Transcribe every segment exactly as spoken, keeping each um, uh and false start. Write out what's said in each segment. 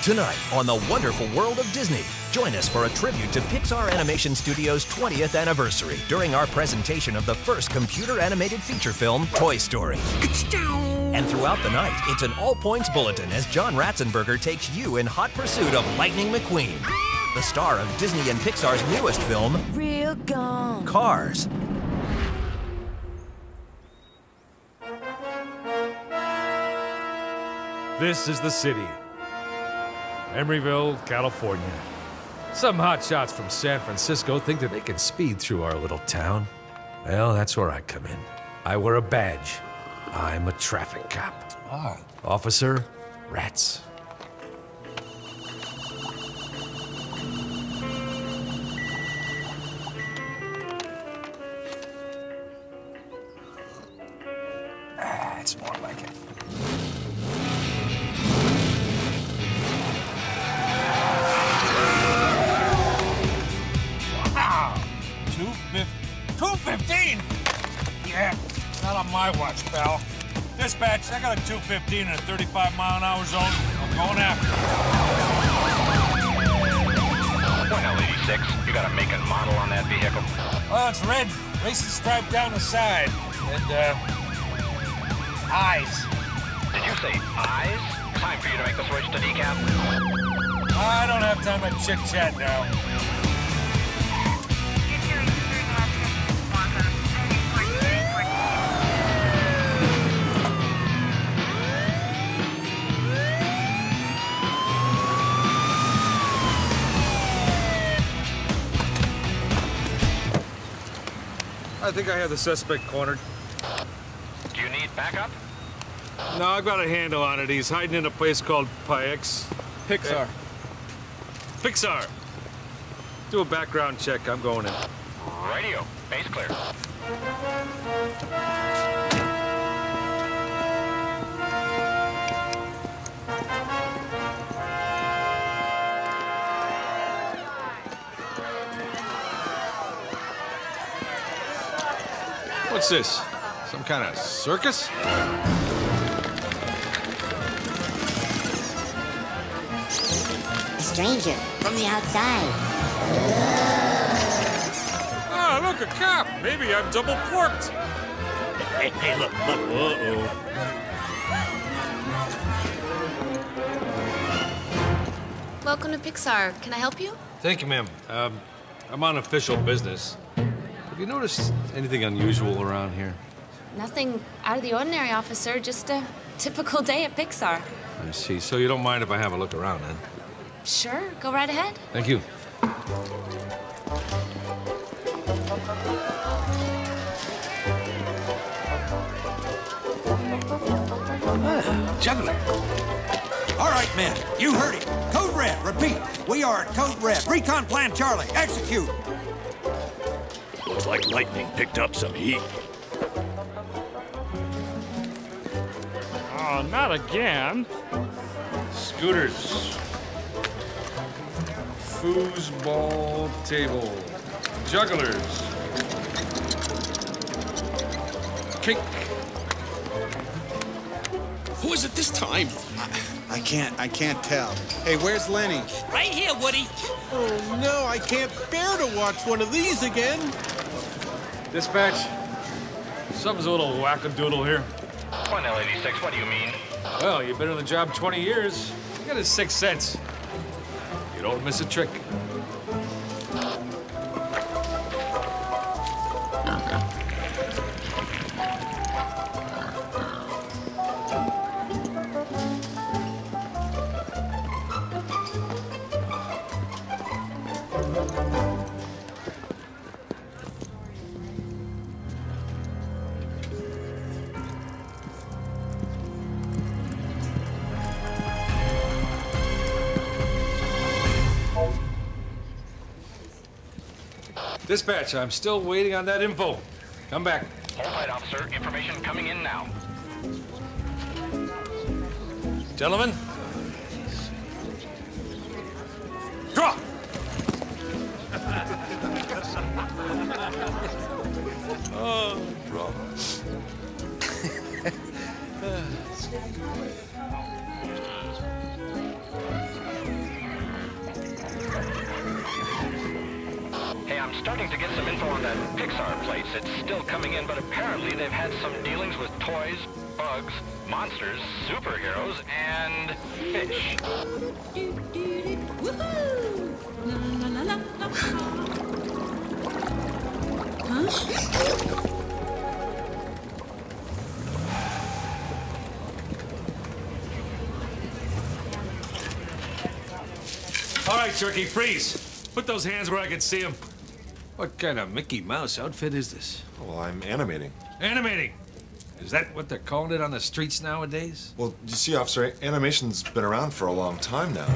Tonight on the wonderful world of Disney, join us for a tribute to Pixar Animation Studios' twentieth anniversary during our presentation of the first computer-animated feature film, Toy Story. And throughout the night, it's an all-points bulletin as John Ratzenberger takes you in hot pursuit of Lightning McQueen, the star of Disney and Pixar's newest film, Real gone. Cars. This is the city. Emeryville, California. Some hotshots from San Francisco think that they can speed through our little town. Well, that's where I come in. I wear a badge. I'm a traffic cop. Ah. Officer Rats. Ah, it's more like it. two fifteen? Yeah, not on my watch, pal. Dispatch, I got a two fifteen in a thirty-five mile an hour zone. I'm going after it. Point L eighty-six, you got a make and model on that vehicle? Well, it's red, racing stripe down the side, and, uh, eyes. Did you say eyes? Time for you to make the switch to decaf? I don't have time to chit-chat now. I think I have the suspect cornered. Do you need backup? No, I've got a handle on it. He's hiding in a place called Pix. Pixar. Pixar. Do a background check. I'm going in. Radio. Base clear. What's this? Some kind of circus? A stranger from the outside. Ah, look, a cop. Maybe I'm double porked. Hey, hey, look, look. Uh-oh. Welcome to Pixar. Can I help you? Thank you, ma'am. Um, I'm on official business. Have you noticed anything unusual around here? Nothing out of the ordinary, officer. Just a typical day at Pixar. I see. So you don't mind if I have a look around, then? Sure, go right ahead. Thank you. Ah, juggler. All right, men, you heard it. Code Red, repeat. We are at Code Red. Recon Plan Charlie, execute. Looks like Lightning picked up some heat. Oh, not again. Scooters. Foosball table. Jugglers. Cake. Who is it this time? I, I can't, I can't tell. Hey, where's Lenny? Right here, Woody. Oh, no, I can't bear to watch one of these again. Dispatch. Something's a little wackadoodle here. Point L eighty-six, what do you mean? Well, you've been on the job twenty years. You got a sixth sense. You don't miss a trick. Dispatch, I'm still waiting on that info. Come back. Hold tight, officer. Information coming in now. Gentlemen. Draw! oh, draw. I'm starting to get some info on that Pixar place. It's still coming in, but apparently they've had some dealings with toys, bugs, monsters, superheroes, and fish. All right, Turkey, freeze. Put those hands where I can see them. What kind of Mickey Mouse outfit is this? Well, I'm animating. Animating? Is that what they're calling it on the streets nowadays? Well, you see, officer, animation's been around for a long time now.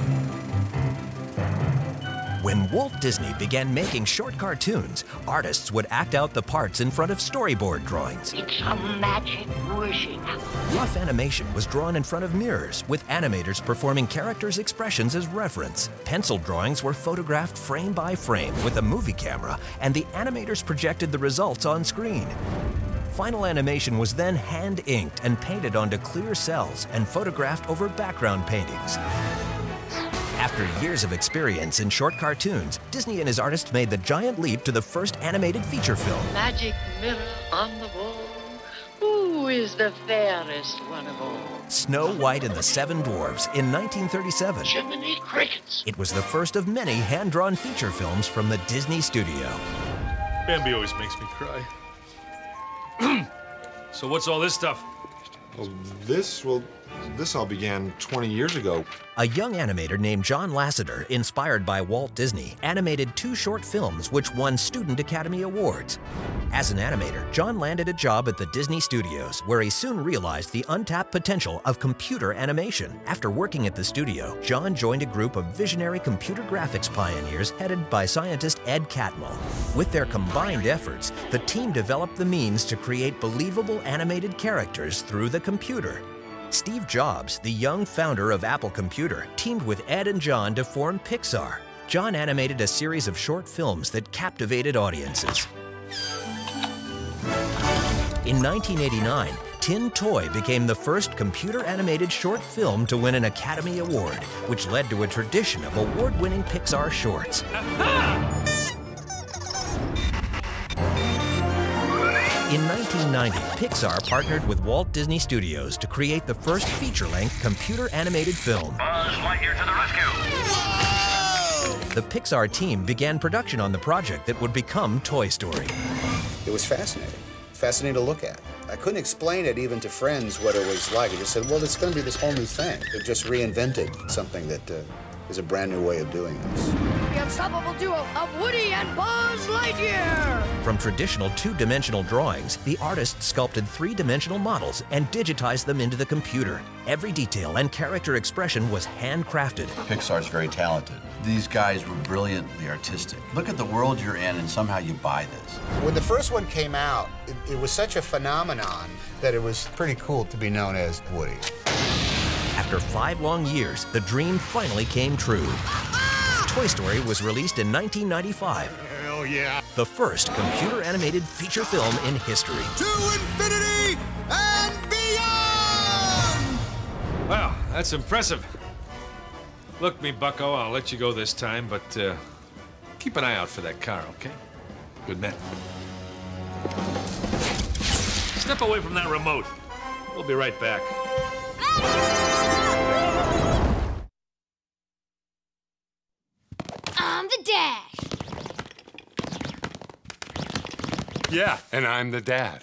When Walt Disney began making short cartoons, artists would act out the parts in front of storyboard drawings. It's a magic wishing. Rough animation was drawn in front of mirrors, with animators performing characters' expressions as reference. Pencil drawings were photographed frame by frame with a movie camera, and the animators projected the results on screen. Final animation was then hand-inked and painted onto clear cells and photographed over background paintings. After years of experience in short cartoons, Disney and his artists made the giant leap to the first animated feature film. Magic mirror on the wall, who is the fairest one of all? Snow White and the Seven Dwarfs in nineteen thirty-seven. Jiminy Crickets. It was the first of many hand-drawn feature films from the Disney studio. Bambi always makes me cry. So what's all this stuff? Well, this, well, this all began twenty years ago. A young animator named John Lasseter, inspired by Walt Disney, animated two short films which won Student Academy Awards. As an animator, John landed a job at the Disney Studios, where he soon realized the untapped potential of computer animation. After working at the studio, John joined a group of visionary computer graphics pioneers headed by scientist Ed Catmull. With their combined efforts, the team developed the means to create believable animated characters through the computer. Steve Jobs, the young founder of Apple Computer, teamed with Ed and John to form Pixar. John animated a series of short films that captivated audiences. In nineteen eighty-nine, Tin Toy became the first computer-animated short film to win an Academy Award, which led to a tradition of award-winning Pixar shorts. In nineteen ninety, Pixar partnered with Walt Disney Studios to create the first feature-length computer-animated film. Buzz Lightyear to the rescue! The Pixar team began production on the project that would become Toy Story. It was fascinating. Fascinating to look at. I couldn't explain it even to friends what it was like. I just said, well, it's going to be this whole new thing. It just reinvented something that uh, is a brand new way of doing this. The unstoppable duo of Woody and Buzz Lightyear! From traditional two-dimensional drawings, the artists sculpted three-dimensional models and digitized them into the computer. Every detail and character expression was handcrafted. Pixar's very talented. These guys were brilliantly artistic. Look at the world you're in and somehow you buy this. When the first one came out, it, it was such a phenomenon that it was pretty cool to be known as Woody. After five long years, the dream finally came true. Toy Story was released in nineteen ninety-five. Hell yeah. The first computer-animated feature film in history. To infinity and beyond! Wow, that's impressive. Look, me bucko, I'll let you go this time, but uh, keep an eye out for that car, okay? Good man. Step away from that remote. We'll be right back. I'm the Dash. Yeah, and I'm the dad.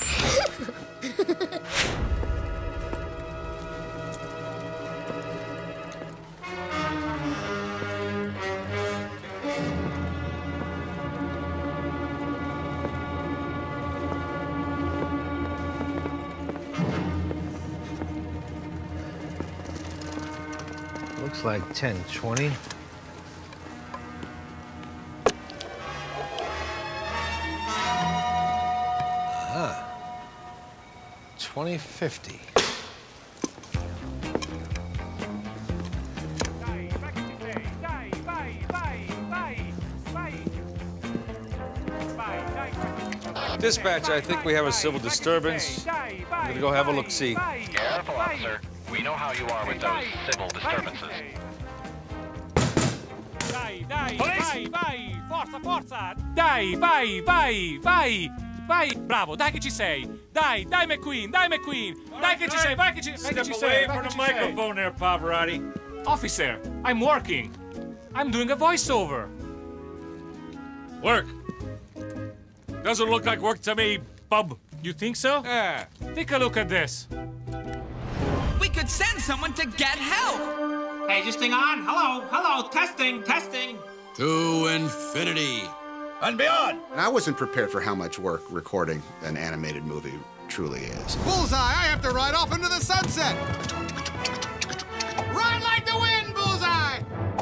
Looks like ten twenty. Ah. twenty fifty. Dispatch, I think we have a civil disturbance. I'm gonna go have a look-see. Careful, officer. We know how you are with those civil disturbances. Police! forza, forza! Dai, vai, vai, vai! Vai, bravo, dai che ci sei! Dai, dai McQueen, dai McQueen! Dai che ci sei, vai che ci, vai che ci sei! Step away from the microphone there, Pavarotti. Officer, I'm working. I'm doing a voiceover. Work. Doesn't look like work to me, bub. You think so? Yeah. Take a look at this. We could send someone to get help. Hey, is this thing on? Hello, hello, testing, testing. To infinity and beyond. And I wasn't prepared for how much work recording an animated movie truly is. Bullseye, I have to ride off into the sunset. Ride like the wind, Bullseye!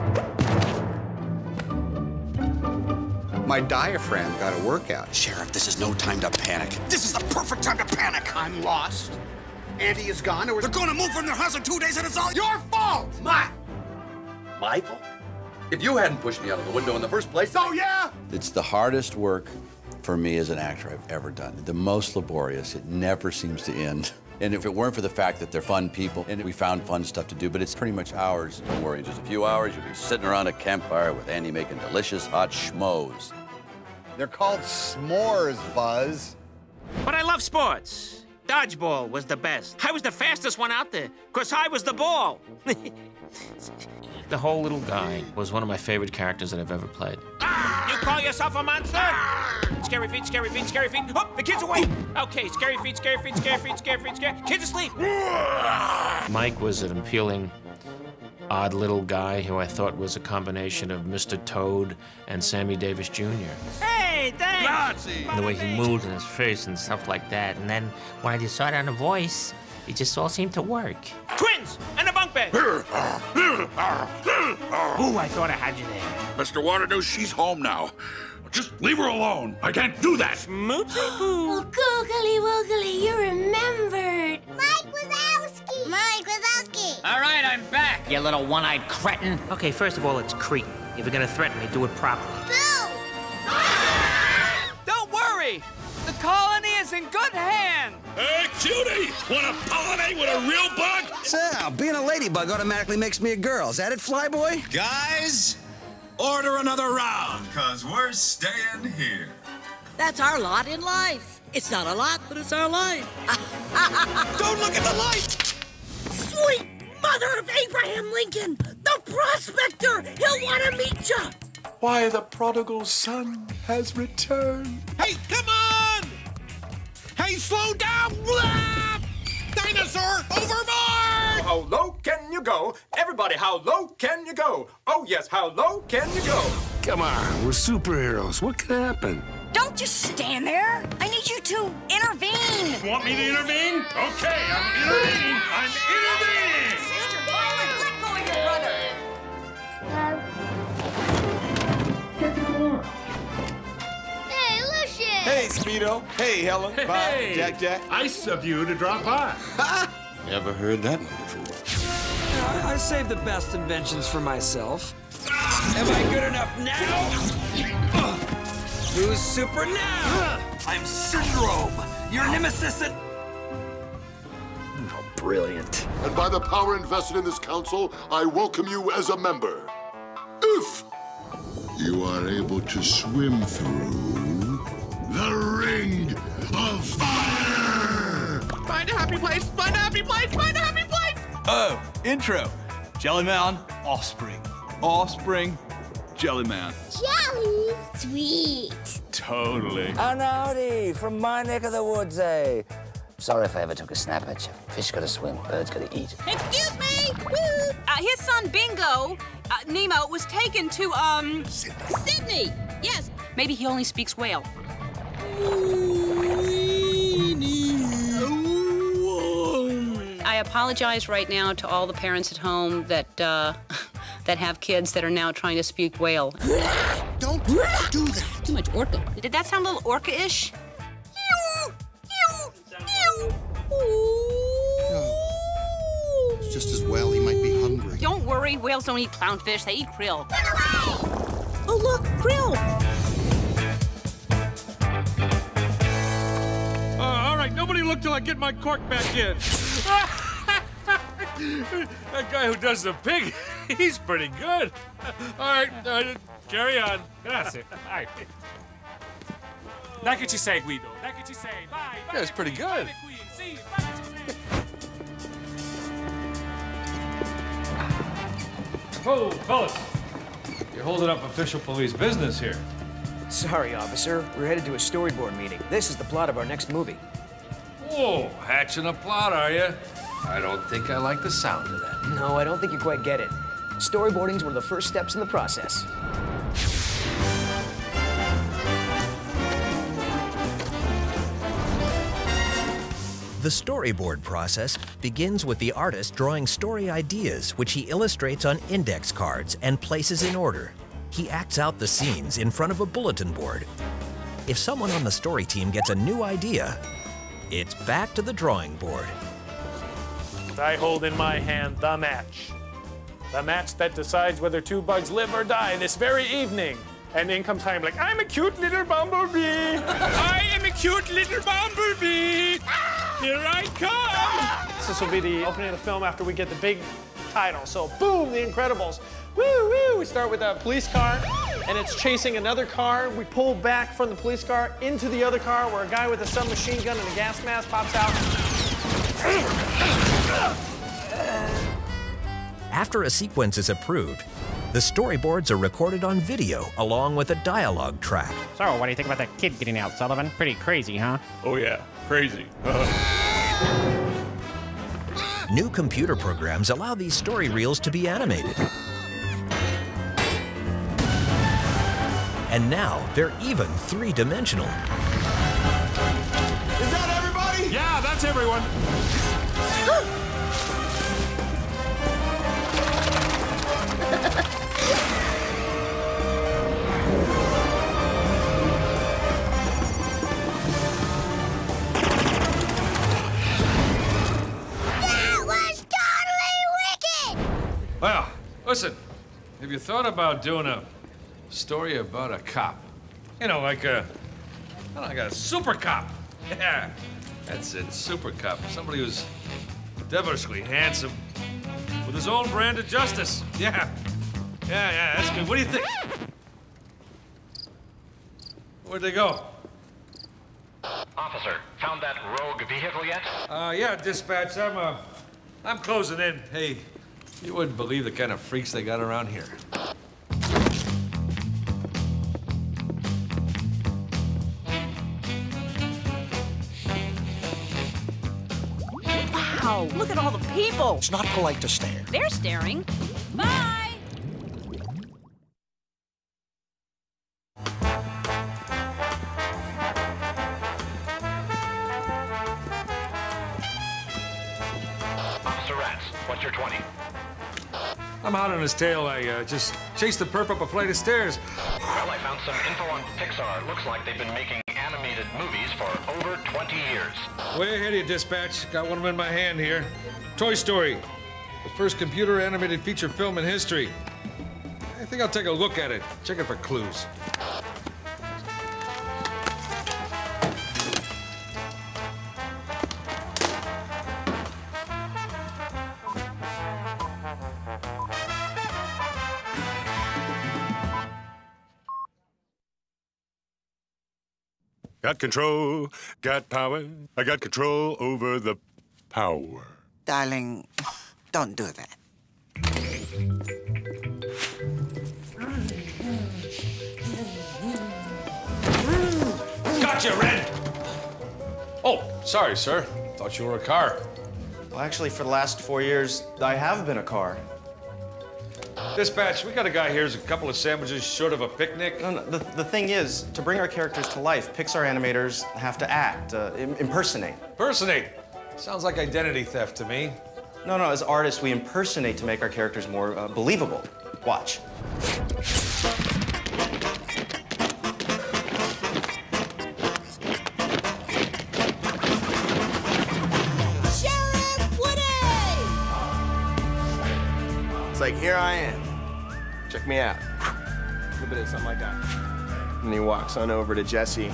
My diaphragm got a workout. Sheriff, this is no time to panic. This is the perfect time to panic. I'm lost. Andy is gone. Or They're going to move from their house in two days, and it's all your fault! My, my fault? If you hadn't pushed me out of the window in the first place... Oh, yeah? It's the hardest work for me as an actor I've ever done. The most laborious. It never seems to end. And if it weren't for the fact that they're fun people, and we found fun stuff to do, but it's pretty much hours. Don't worry, in just a few hours, you'll be sitting around a campfire with Andy making delicious hot schmoes. They're called s'mores, Buzz. But I love sports. Dodgeball was the best. I was the fastest one out there, because I was the ball. The whole little guy was one of my favorite characters that I've ever played. You call yourself a monster? Scary feet, scary feet, scary feet. Oh, the kid's awake. Okay, scary feet, scary feet, scary feet, scary feet, scary. Kid's asleep. Mike was an appealing, odd little guy who I thought was a combination of Mister Toad and Sammy Davis Junior Hey, thanks. And the way he moved in his face and stuff like that. And then when I decided on a voice, it just all seemed to work. Twins and a bunk bed. Ooh, I thought I had you there. Mister Waterdew, she's home now. Just leave her alone. I can't do that. Smoochie poo. Oh, googly woogly, you remembered. Mike Wazowski. Mike Wazowski. All right, I'm back, you little one-eyed cretin. Okay, first of all, it's Crete. If you're gonna threaten me, do it properly. Boo! Don't worry. The colony is in good hands. Hey, cutie! Wanna pollinate with a real bug? So, being a ladybug automatically makes me a girl. Is that it, Flyboy? Guys, order another round, because we're staying here. That's our lot in life. It's not a lot, but it's our life. Don't look at the light! Sweet mother of Abraham Lincoln, the prospector! He'll want to meet you. Why, the prodigal son has returned. Hey, come on! Hey, slow down! Blah! Dinosaur, overboard! How low can you go? Everybody, how low can you go? Oh, yes, how low can you go? Come on, we're superheroes. What could happen? Don't just stand there. I need you to intervene. Want me to intervene? Okay, I'm intervening. I'm intervening! Sister Violet, let go of your brother. Hey, Lucius! Hey, Speedo. Hey, Helen. Hey, Bye, Jack Jack. Nice of you to drop by. Never heard that one before. I save the best inventions for myself. Am I good enough now? Who's super now? I'm Syndrome, your nemesis and... Oh, brilliant. And by the power invested in this council, I welcome you as a member. If you are able to swim through the Ring of Fire! Find a happy place, find a happy place, find a happy place! Oh, intro. Jellyman, Offspring. Offspring, Jellyman. Jelly? Sweet. Totally. An Audi from my neck of the woods, eh? Sorry if I ever took a snap at you. Fish gotta swim, birds gotta eat. Excuse me! Woo! Uh, his son Bingo, uh, Nemo, was taken to, um... Sydney. Sydney! Yes. Maybe he only speaks whale. I apologize right now to all the parents at home that, uh, that have kids that are now trying to speak whale. Don't do that. Too much orca. Did that sound a little orca-ish? Oh, it's just as well. He might be hungry. Don't worry, whales don't eat clownfish, they eat krill. Oh, look, krill! Uh, all right, nobody look till I get my cork back in. That guy who does the pig, he's pretty good. All right, uh, carry on. Grazie. All right. Dai che ci sei, Guido. Dai che ci sei. Vai, vai. Yeah, it's pretty good. Oh, fellas. You're holding up official police business here. Sorry, officer. We're headed to a storyboard meeting. This is the plot of our next movie. Whoa, hatching a plot, are you? I don't think I like the sound of that. No, I don't think you quite get it. Storyboarding's one of the first steps in the process. The storyboard process begins with the artist drawing story ideas, which he illustrates on index cards and places in order. He acts out the scenes in front of a bulletin board. If someone on the story team gets a new idea, it's back to the drawing board. I hold in my hand the match. The match that decides whether two bugs live or die this very evening. And in comes Heimlich. I'm a cute little bumblebee. I am a cute little bumblebee. Here I come. This will be the opening of the film after we get the big title. So boom, The Incredibles. Woo, woo. We start with a police car, and it's chasing another car. We pull back from the police car into the other car where a guy with a submachine gun and a gas mask pops out. After a sequence is approved, the storyboards are recorded on video along with a dialogue track. So, what do you think about that kid getting out, Sullivan? Pretty crazy, huh? Oh, yeah, crazy. New computer programs allow these story reels to be animated. And now they're even three-dimensional. Is that everybody? Yeah, that's everyone. That was totally wicked! Well, listen, have you thought about doing a story about a cop? You know, like a, I don't know, like a super cop. Yeah, that's it, super cop. Somebody who's devilishly handsome with his own brand of justice. Yeah, yeah, yeah, that's good. What do you think? Where'd they go? Officer, found that rogue vehicle yet? Uh, yeah, dispatch, I'm, uh, I'm closing in. Hey, you wouldn't believe the kind of freaks they got around here. Wow, look at all the people. It's not polite to stare. They're staring. Bye. Officer Ratz, what's your twenty? I'm hot on his tail. I uh, just chased the perp up a flight of stairs. Well, I found some info on Pixar. Looks like they've been making animated movies for over twenty years. Way ahead of you, dispatch. Got one of them in my hand here. Toy Story, the first computer animated feature film in history. I think I'll take a look at it. Check it for clues. Got control, got power. I got control over the power. Darling, don't do that. Gotcha, Red! Oh, sorry, sir. Thought you were a car. Well, actually, for the last four years, I have been a car. Dispatch, we got a guy here who's a couple of sandwiches short of a picnic. No, no, the, the thing is, to bring our characters to life, Pixar animators have to act, uh, im impersonate. Impersonate? Sounds like identity theft to me. No, no, as artists, we impersonate to make our characters more uh, believable. Watch. It's like, here I am. Check me out. A little bit of something like that. And he walks on over to Jesse.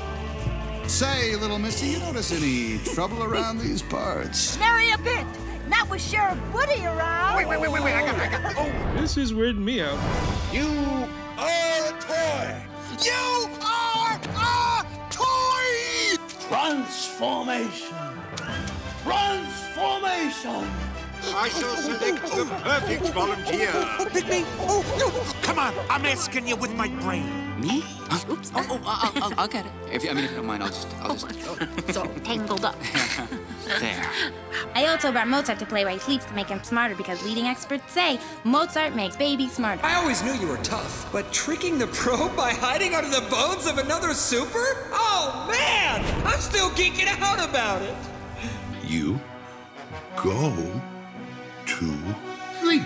Say, little missy, you notice any trouble around these parts? Nary a bit. Not with Sheriff Woody around. Wait, wait, wait, wait, wait. I got it, I got it. Oh. This is weirding me out. You are a toy. You are a toy! Transformation. Transformation. I shall select the perfect volunteer. Oh, pick me. Oh, no. Come on. I'm asking you with my brain. Me? Oops. Oh, oh, I'll, I'll, I'll get it. If you, I mean, if you don't mind, I'll just, I'll just. Oh, it's all tangled up. There. I also brought Mozart to play while he sleeps to make him smarter because leading experts say Mozart makes babies smarter. I always knew you were tough, but tricking the probe by hiding under the bones of another super? Oh, man! I'm still geeking out about it. You go to sleep.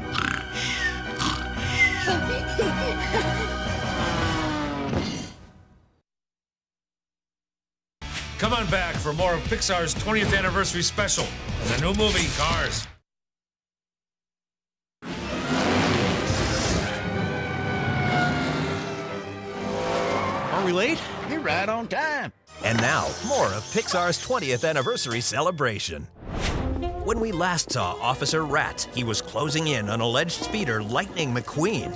Come on back for more of Pixar's twentieth anniversary special and the new movie, Cars. Are we late? You're right on time. And now, more of Pixar's twentieth anniversary celebration. When we last saw Officer Rat, he was closing in on alleged speeder Lightning McQueen.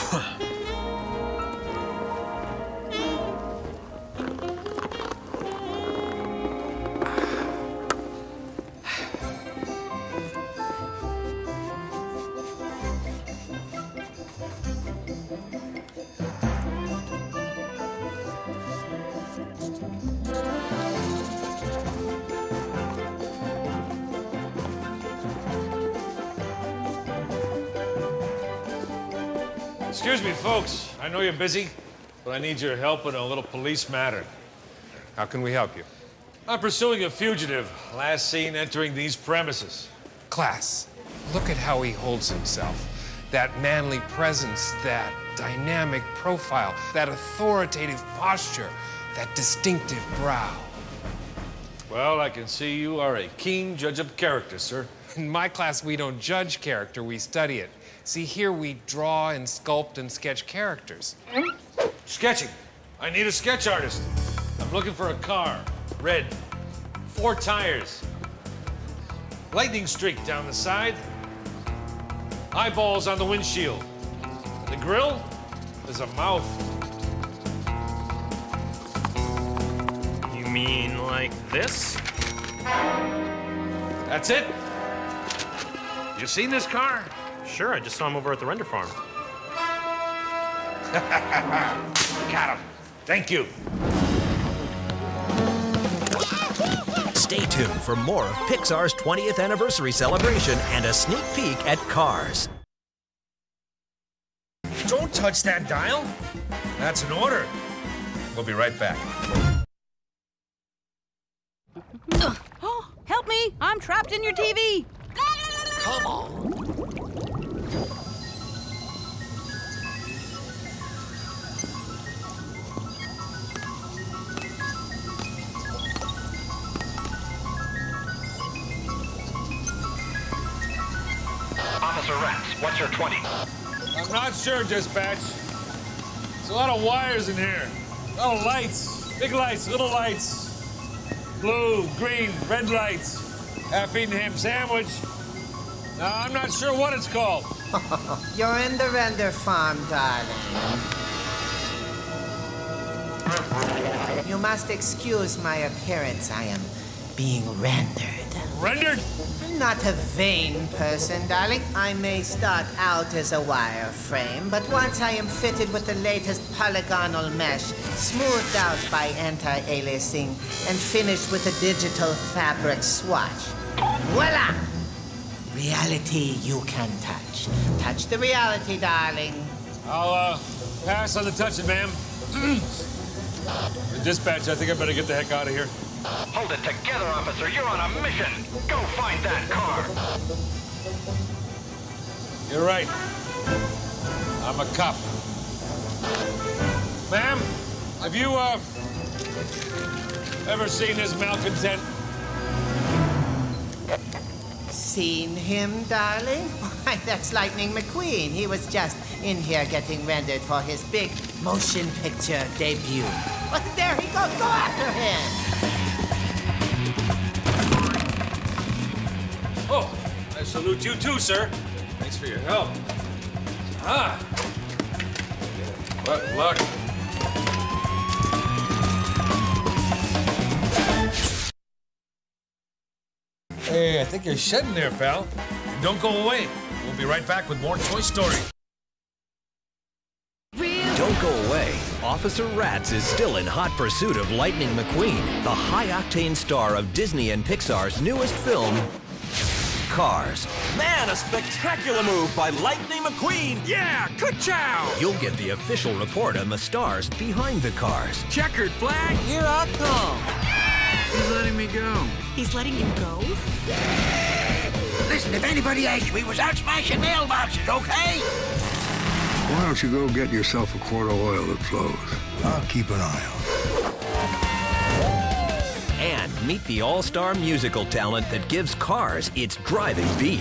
Excuse me, folks. I know you're busy, but I need your help in a little police matter. How can we help you? I'm pursuing a fugitive, last seen entering these premises. Class, look at how he holds himself. That manly presence, that dynamic profile, that authoritative posture, that distinctive brow. Well, I can see you are a keen judge of character, sir. In my class, we don't judge character, we study it. See, here we draw and sculpt and sketch characters. Sketching. I need a sketch artist. I'm looking for a car. Red. Four tires. Lightning streak down the side. Eyeballs on the windshield. And the grill is a mouth. You mean like this? That's it? You seen this car? Sure, I just saw him over at the render farm. Got him. Thank you. Stay tuned for more of Pixar's twentieth anniversary celebration and a sneak peek at Cars. Don't touch that dial. That's an order. We'll be right back. Uh, oh, help me! I'm trapped in your T V. Come on. Officer Ratz, what's your twenty? I'm not sure, dispatch. There's a lot of wires in here. A lot of lights. Big lights, little lights. Blue, green, red lights. Half-eaten ham sandwich. Uh, I'm not sure what it's called. You're in the render farm, darling. You must excuse my appearance. I am being rendered. Rendered? I'm not a vain person, darling. I may start out as a wireframe, but once I am fitted with the latest polygonal mesh, smoothed out by anti-aliasing, and finished with a digital fabric swatch, voila! Reality you can touch. Touch the reality, darling. I'll, uh, pass on the touching, ma'am. Dispatch, I think I better get the heck out of here. Hold it together, officer. You're on a mission. Go find that car. You're right. I'm a cop. Ma'am, have you, uh, ever seen this malcontent? Seen him, darling? Why, that's Lightning McQueen. He was just in here getting rendered for his big motion picture debut. But there he goes. Go after him. Oh, salute you too, sir. Thanks for your help. Ah. What luck. Hey, I think you're shedding there, pal. And don't go away. We'll be right back with more Toy Story. Don't go away. Officer Ratz is still in hot pursuit of Lightning McQueen, the high-octane star of Disney and Pixar's newest film, Cars. Man, a spectacular move by Lightning McQueen. Yeah, ka-chow! You'll get the official report on the stars behind the cars. Checkered flag, here I come. He's letting me go. He's letting you go? Listen, if anybody asks you, he was out smashing mailboxes, okay? Why don't you go get yourself a quart of oil that flows? I'll keep an eye on it. And meet the all-star musical talent that gives Cars its driving beat.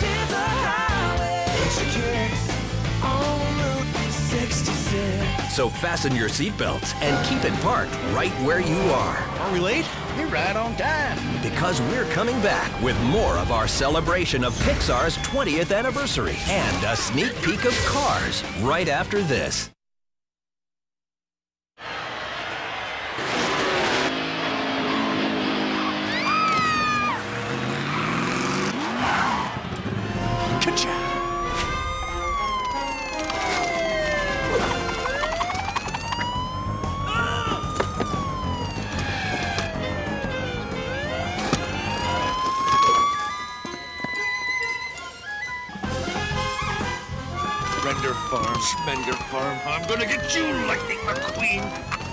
So fasten your seatbelts and keep it parked right where you are. Are we late? You're right on time. Because we're coming back with more of our celebration of Pixar's twentieth anniversary and a sneak peek of Cars right after this. Render Farm, Schmender Farm. I'm gonna get you, Lightning McQueen.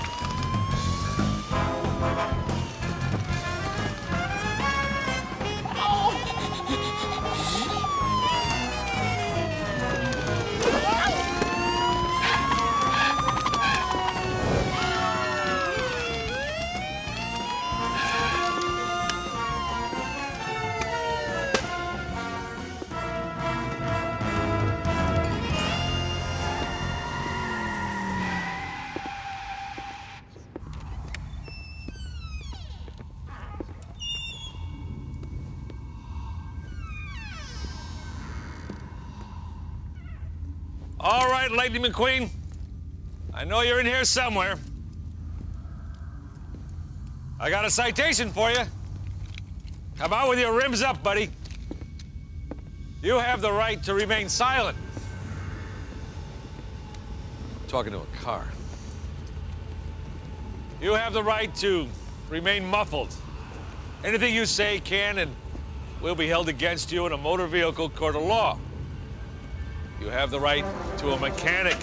All right, Lightning McQueen. I know you're in here somewhere. I got a citation for you. Come out with your rims up, buddy. You have the right to remain silent. I'm talking to a car. You have the right to remain muffled. Anything you say can and will be held against you in a motor vehicle court of law. You have the right to a mechanic.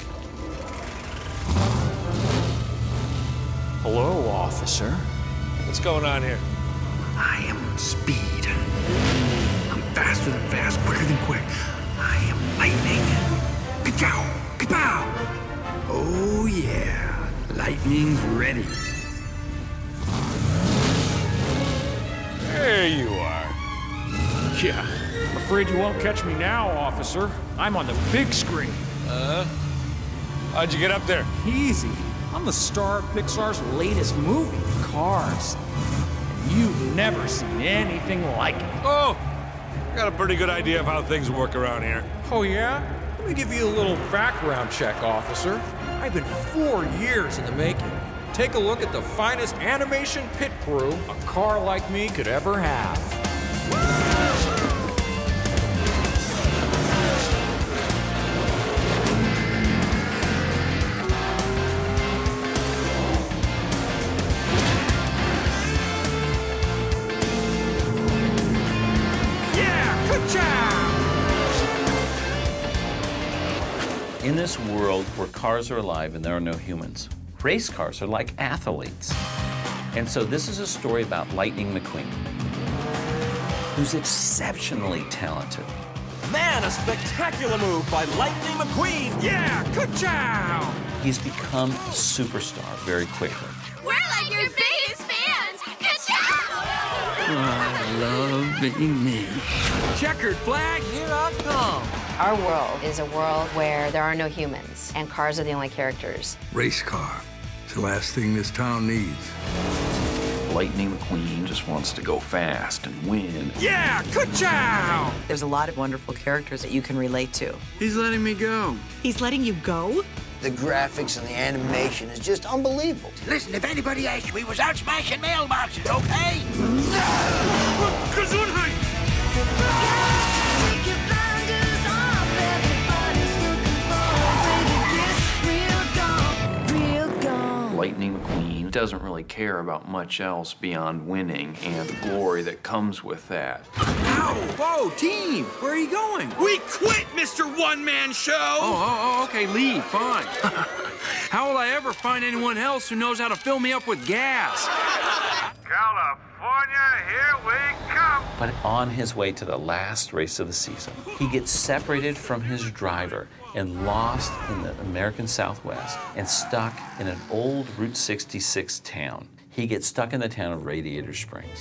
Hello, officer. What's going on here? I am speed. I'm faster than fast, quicker than quick. I am lightning. Ka-chow! Ka-pow! Oh, yeah. Lightning's ready. There you are. Yeah. I'm afraid you won't catch me now, officer. I'm on the big screen. Uh, how'd you get up there? Easy. I'm the star of Pixar's latest movie, Cars. You've never seen anything like it. Oh, I got a pretty good idea of how things work around here. Oh, yeah? Let me give you a little background check, officer. I've been four years in the making. Take a look at the finest animation pit crew a car like me could ever have. In this world where cars are alive and there are no humans, race cars are like athletes. And so this is a story about Lightning McQueen, who's exceptionally talented. Man, a spectacular move by Lightning McQueen. Yeah, ka-chow! He's become a superstar very quickly. We're like your biggest fans! Ka-chow! I love being me. Checkered flag, here I come. Our world is a world where there are no humans, and cars are the only characters. Race car. It's the last thing this town needs. Lightning McQueen just wants to go fast and win. Yeah, ka-chow! There's a lot of wonderful characters that you can relate to. He's letting me go. He's letting you go? The graphics and the animation is just unbelievable. Listen, if anybody asks you, we was out smashing mailboxes, okay? Gesundheit! Lightning McQueen doesn't really care about much else beyond winning and the glory that comes with that. Ow! Whoa, team! Where are you going? We quit, Mister One-Man Show! Oh, oh, oh, okay, leave, fine. How will I ever find anyone else who knows how to fill me up with gas? California, here we come! But on his way to the last race of the season, he gets separated from his driver and lost in the American Southwest and stuck in an old Route sixty-six town. He gets stuck in the town of Radiator Springs.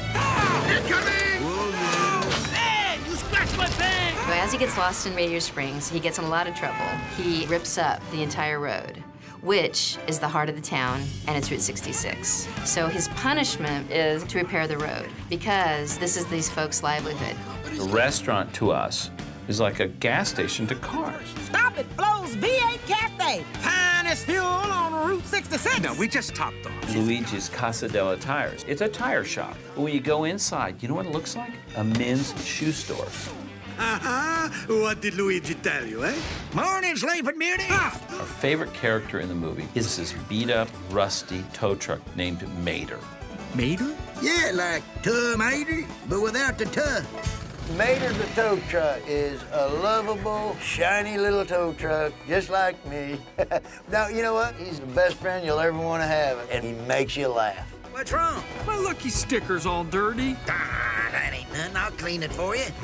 Hey, you scratched my bag! So as he gets lost in Radiator Springs, he gets in a lot of trouble. He rips up the entire road, which is the heart of the town, and it's Route sixty-six. So his punishment is to repair the road, because this is these folks' livelihood. A restaurant to us is like a gas station to cars. Stop it, Flo's V eight Cafe. Finest fuel on Route sixty-six. No, we just topped off. Luigi's Casa della Tires. It's a tire shop. But when you go inside, you know what it looks like? A men's shoe store. Uh-huh. What did Luigi tell you, eh? Morning, Sleeping Beauty. Our favorite character in the movie is this beat-up, rusty tow truck named Mater. Mater? Yeah, like Tuh Mater, but without the tuh. Mater the tow truck is a lovable, shiny little tow truck, just like me. Now, you know what? He's the best friend you'll ever want to have, and he makes you laugh. What's wrong? My lucky sticker's all dirty. Ah, that ain't nothing. I'll clean it for you.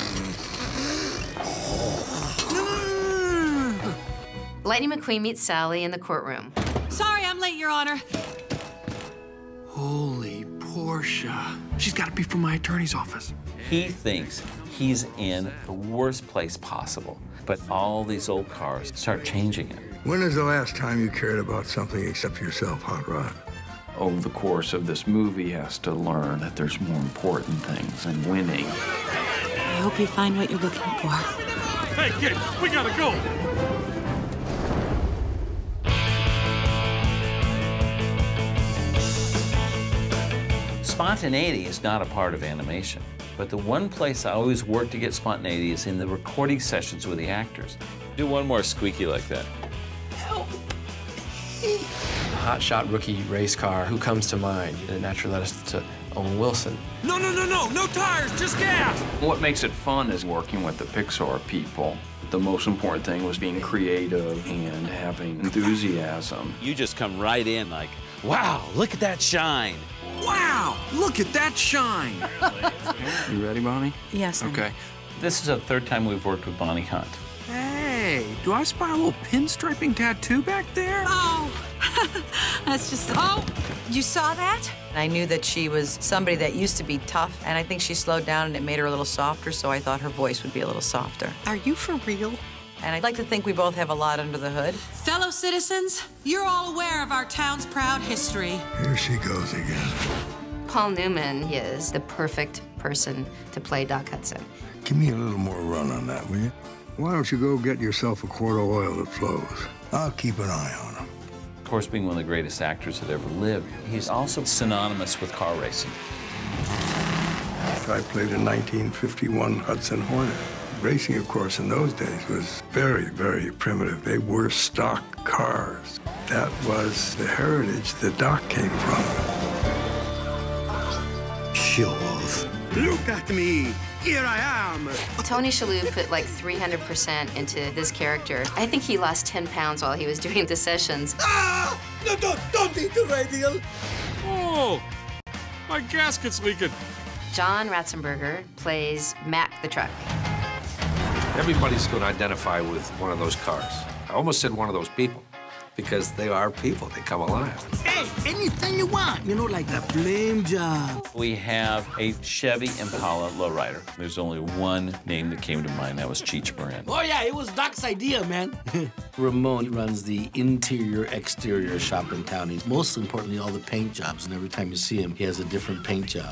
Lightning McQueen meets Sally in the courtroom. Sorry, I'm late, Your Honor. Holy Portia. She's got to be from my attorney's office. He thinks he's in the worst place possible, but all these old cars start changing it. When is the last time you cared about something except yourself, Hot Rod? Over the course of this movie, he has to learn that there's more important things than winning. I hope you find what you're looking for. Hey, kid, we gotta go. Spontaneity is not a part of animation, but the one place I always work to get spontaneity is in the recording sessions with the actors. Do one more squeaky like that. Help! Hotshot rookie race car, who comes to mind? It naturally led us to Owen Wilson. No, no, no, no, no tires, just gas! What makes it fun is working with the Pixar people. The most important thing was being creative and having enthusiasm. You just come right in like, wow, look at that shine. Wow, look at that shine. You ready, Bonnie? Yes, honey. Okay. This is the third time we've worked with Bonnie Hunt. Hey, do I spy a little pinstriping tattoo back there? Oh, that's just, oh, you saw that? I knew that she was somebody that used to be tough, and I think she slowed down and it made her a little softer, so I thought her voice would be a little softer. Are you for real? And I'd like to think we both have a lot under the hood. Fellow citizens, you're all aware of our town's proud history. Here she goes again. Paul Newman is the perfect person to play Doc Hudson. Give me a little more run on that, will you? Why don't you go get yourself a quart of oil that flows? I'll keep an eye on him. Of course, being one of the greatest actors that ever lived, he's also synonymous with car racing. I played a nineteen fifty-one Hudson Hornet. Racing, of course, in those days was very, very primitive. They were stock cars. That was the heritage that Doc came from. Show off. Look at me. Here I am. Tony Shalhoub put like three hundred percent into this character. I think he lost ten pounds while he was doing the sessions. Ah! No, don't, don't eat the radial. Oh, my gasket's leaking. John Ratzenberger plays Mac the truck. Everybody's going to identify with one of those cars. I almost said one of those people. because they are people. They come alive. Hey, anything you want. You know, like the flame job. We have a Chevy Impala lowrider. There's only one name that came to mind. That was Cheech Marin. Oh, yeah, it was Doc's idea, man. Ramon runs the interior, exterior shop in town. He's most importantly all the paint jobs, and every time you see him, he has a different paint job.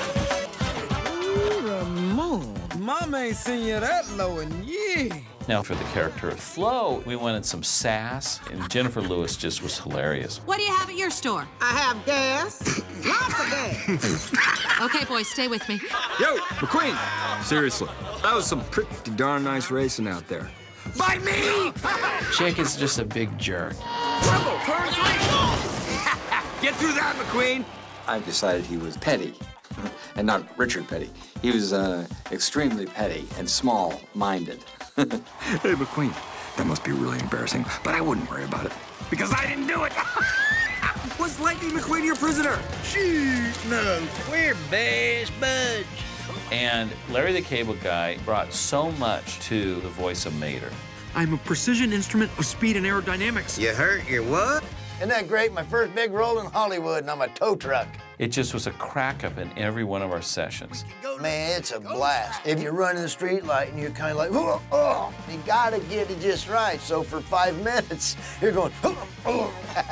Ooh, Ramon, Mom ain't seen you that low in years. Now, for the character of Flo, we wanted some sass, and Jennifer Lewis just was hilarious. What do you have at your store? I have gas. Lots of gas. Okay, boys, stay with me. Yo, McQueen, seriously, that was some pretty darn nice racing out there. Bite me! Chick is just a big jerk. Rebel, turn three! Get through that, McQueen! I decided he was petty, and not Richard Petty. He was uh, extremely petty and small-minded. Hey, McQueen, that must be really embarrassing, but I wouldn't worry about it, because I didn't do it. Was Lightning McQueen your prisoner? Shoot, no, we're best buds. And Larry the Cable Guy brought so much to the voice of Mater. I'm a precision instrument of speed and aerodynamics. You hurt your what? Isn't that great? My first big role in Hollywood, and I'm a tow truck. It just was a crack-up in every one of our sessions. Man, it's a blast. If you're running the street light and you're kind of like, oh, oh, you gotta get it just right. So for five minutes, you're going, oh, oh.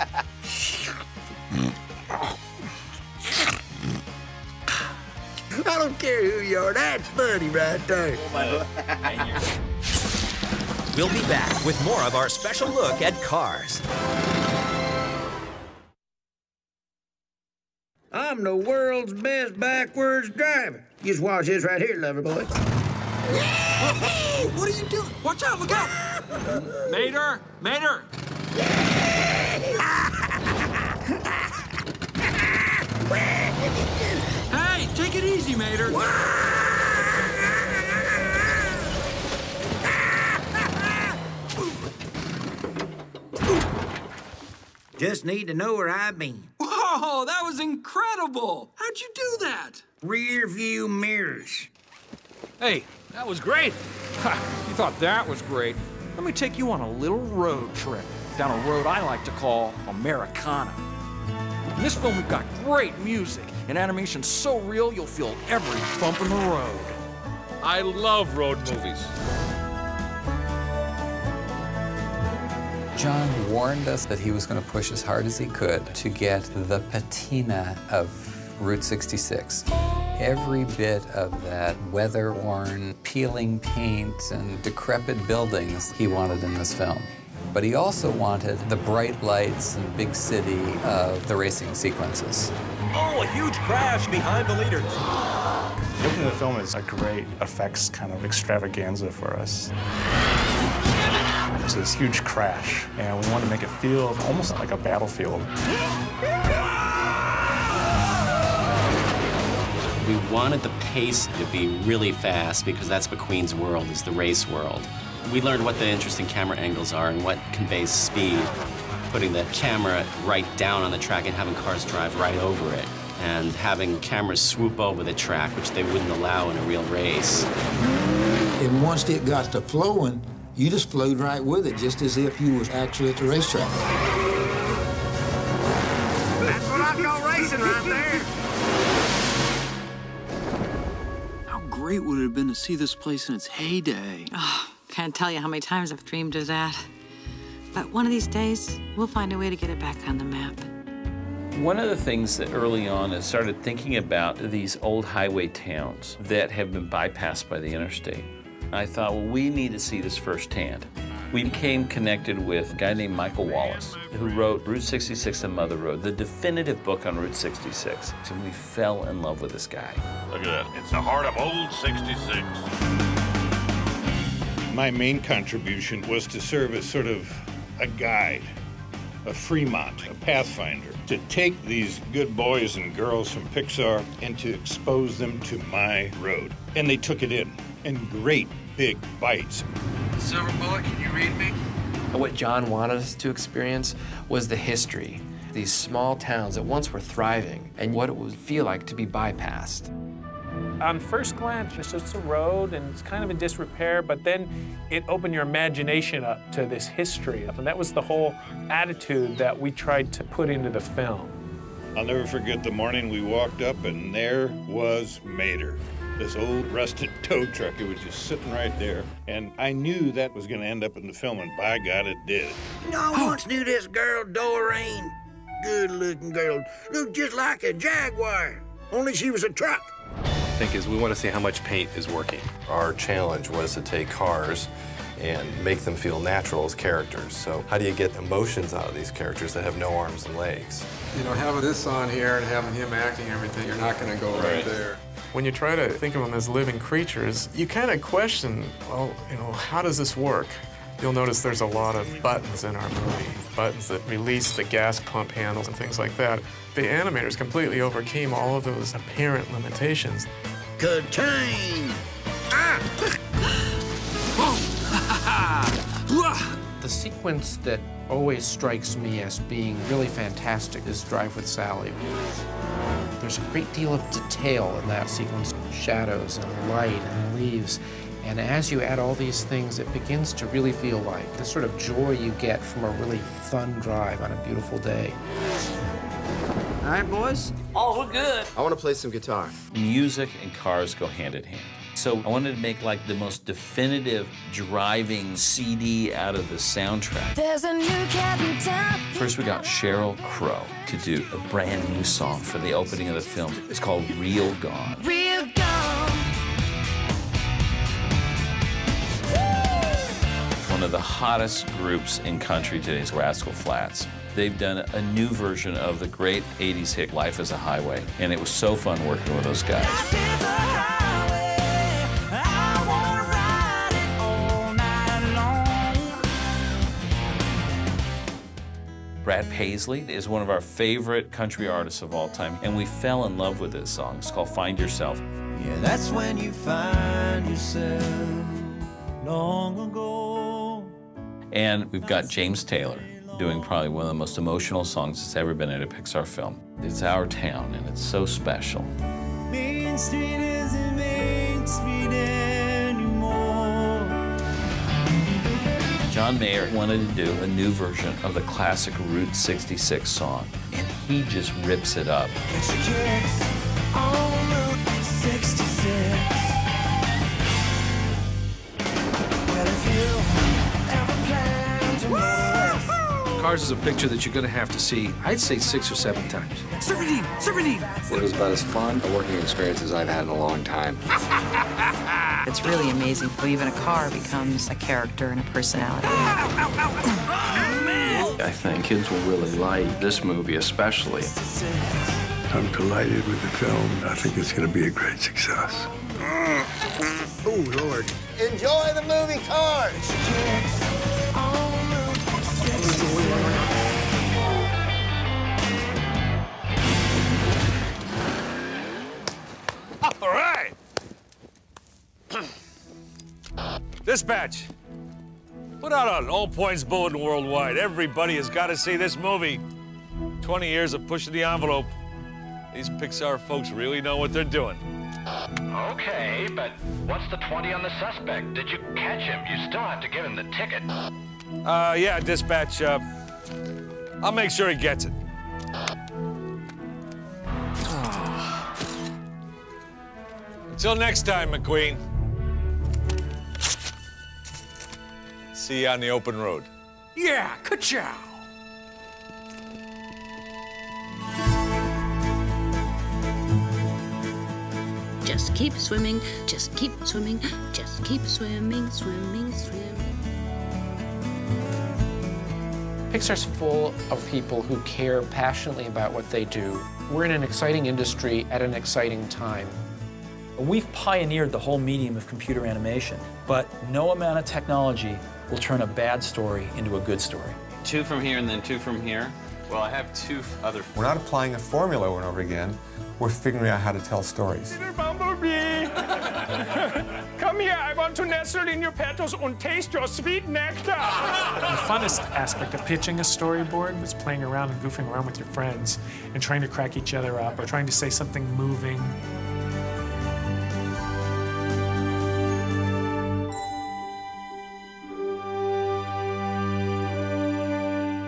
I don't care who you are, that's funny right there. We'll be back with more of our special look at Cars. I'm the world's best backwards driver. Just watch this right here, lover boy. Hey, what are you doing? Watch out, look out! Mater, Mater! Hey, take it easy, Mater. Just need to know where I've been. Whoa, that was incredible! How'd you do that? Rear view mirrors. Hey, that was great. Ha, you thought that was great. Let me take you on a little road trip down a road I like to call Americana. In this film, we've got great music, and animation's so real you'll feel every bump in the road. I love road movies. John warned us that he was going to push as hard as he could to get the patina of Route sixty-six. Every bit of that weather-worn, peeling paint and decrepit buildings he wanted in this film. But he also wanted the bright lights and big city of the racing sequences. Oh, a huge crash behind the leaders. The opening of the film is a great effects kind of extravaganza for us. It's this huge crash, and we want to make it feel almost like a battlefield. We wanted the pace to be really fast because that's McQueen's world, is the race world. We learned what the interesting camera angles are and what conveys speed. Putting the camera right down on the track and having cars drive right over it. And having cameras swoop over the track, which they wouldn't allow in a real race. And once it got to flowing, you just flowed right with it, just as if you was actually at the racetrack. That's what I call racing right there. How great would it have been to see this place in its heyday? Oh, can't tell you how many times I've dreamed of that. But one of these days, we'll find a way to get it back on the map. One of the things that early on I started thinking about these old highway towns that have been bypassed by the interstate. I thought, well, we need to see this firsthand. We became connected with a guy named Michael Wallace, who wrote Route sixty-six and Mother Road, the definitive book on Route sixty-six. And we fell in love with this guy. Look at that. It's the heart of old sixty-six. My main contribution was to serve as sort of a guide, a Fremont, a pathfinder, to take these good boys and girls from Pixar and to expose them to my road. And they took it in, in great big bites. Silver Bullet, can you read me? What John wanted us to experience was the history. These small towns that once were thriving and what it would feel like to be bypassed. On first glance, it's just a road and it's kind of in disrepair, but then it opened your imagination up to this history. And that was the whole attitude that we tried to put into the film. I'll never forget the morning we walked up and there was Mater. This old rusted tow truck, it was just sitting right there. And I knew that was gonna end up in the film, and by God, it did. You know, I once knew this girl, Doreen. Good-looking girl. Looked just like a Jaguar, only she was a truck. I think is we want to see how much paint is working. Our challenge was to take cars and make them feel natural as characters. So how do you get emotions out of these characters that have no arms and legs? You know, having this on here and having him acting everything, you're not going to go right, right there. When you try to think of them as living creatures, you kind of question, well, you know, how does this work? You'll notice there's a lot of buttons in our movie, buttons that release the gas pump handles and things like that. The animators completely overcame all of those apparent limitations. Ka-ching! Ah! The sequence that always strikes me as being really fantastic is Drive with Sally. There's a great deal of detail in that sequence, shadows and light and leaves. And as you add all these things, it begins to really feel like the sort of joy you get from a really fun drive on a beautiful day. All right, boys? Oh, we're good. I want to play some guitar. Music and cars go hand in hand. So I wanted to make like the most definitive driving C D out of the soundtrack. There's a new cat in town. First, we got Sheryl Crow to do a brand new song for the opening of the film. It's called Real Gone. Real gone. One of the hottest groups in country today is Rascal Flatts. They've done a new version of the great eighties hit Life is a Highway, and it was so fun working with those guys. Brad Paisley is one of our favorite country artists of all time, and we fell in love with this song. It's called Find Yourself. Yeah, that's when you find yourself long ago. And we've got James Taylor doing probably one of the most emotional songs that's ever been in a Pixar film. It's Our Town, and it's so special. Main Street isn't Main Street anymore. John Mayer wanted to do a new version of the classic Route sixty-six song, and he just rips it up. Catch the kids on Route sixty-six. Well, if you ever plan to move. Cars is a picture that you're going to have to see, I'd say six or seven times. Serpentine! Serpentine! It was about as fun a working experience as I've had in a long time. It's really amazing how even a car becomes a character and a personality. I think kids will really like this movie especially. I'm delighted with the film. I think it's going to be a great success. Oh, Lord. Enjoy the movie Cars! All right. Dispatch. Put out an all points bulletin worldwide. Everybody has got to see this movie. twenty years of pushing the envelope. These Pixar folks really know what they're doing. Okay, but what's the twenty on the suspect? Did you catch him? You still have to give him the ticket. Uh, yeah, dispatch. Uh, I'll make sure he gets it. Until next time, McQueen. See you on the open road. Yeah, ka-chow! Just keep swimming, just keep swimming, just keep swimming, swimming, swimming. Pixar's full of people who care passionately about what they do. We're in an exciting industry at an exciting time. We've pioneered the whole medium of computer animation, but no amount of technology will turn a bad story into a good story. Two from here and then two from here. Well, I have two other... We're not applying a formula over and over again. We're figuring out how to tell stories. Little bumblebee! Come here, I want to nestle in your petals and taste your sweet nectar! The funnest aspect of pitching a storyboard was playing around and goofing around with your friends and trying to crack each other up or trying to say something moving.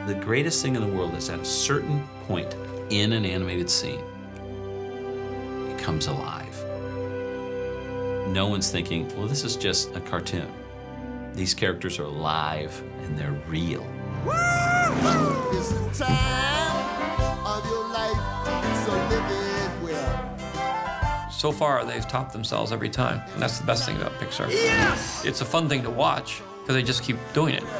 The greatest thing in the world is at a certain point in an animated scene, it comes alive. No one's thinking, well, this is just a cartoon. These characters are alive and they're real. It's the time of your life, so live it well. So far, they've topped themselves every time, and that's the best thing about Pixar. Yes! It's a fun thing to watch, because they just keep doing it.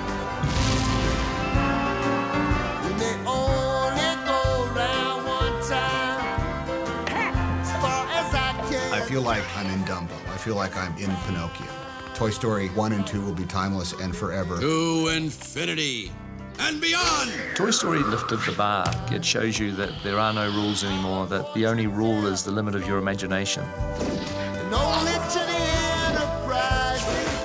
When they only go round one time, as far as I can. I feel like I'm in Dumbo. I feel like I'm in Pinocchio. Toy Story one and two will be timeless and forever. To infinity and beyond! Toy Story lifted the bar. It shows you that there are no rules anymore, that the only rule is the limit of your imagination. And only to the Enterprise.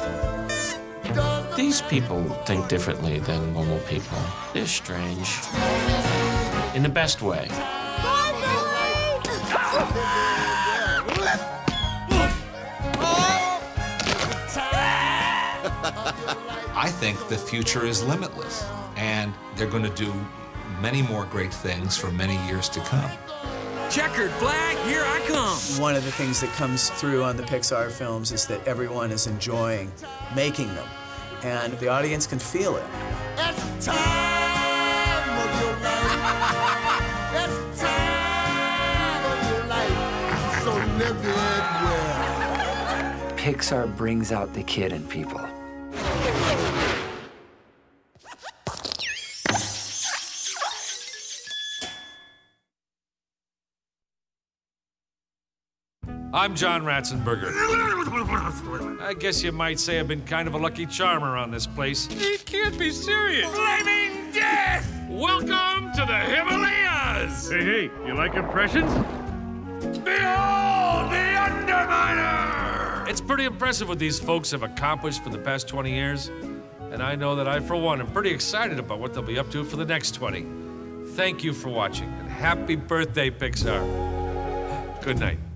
These people think differently than normal people. They're strange. In the best way. I think the future is limitless, and they're going to do many more great things for many years to come. Checkered flag, here I come! One of the things that comes through on the Pixar films is that everyone is enjoying making them, and the audience can feel it. That's the time of your life. That's the time of your life, so live it well. Pixar brings out the kid in people. I'm John Ratzenberger. I guess you might say I've been kind of a lucky charm around this place. You can't be serious. Flaming death! Welcome to the Himalayas! Hey, hey, you like impressions? Behold the Underminer! It's pretty impressive what these folks have accomplished for the past twenty years. And I know that I, for one, am pretty excited about what they'll be up to for the next twenty. Thank you for watching, and happy birthday, Pixar. Good night.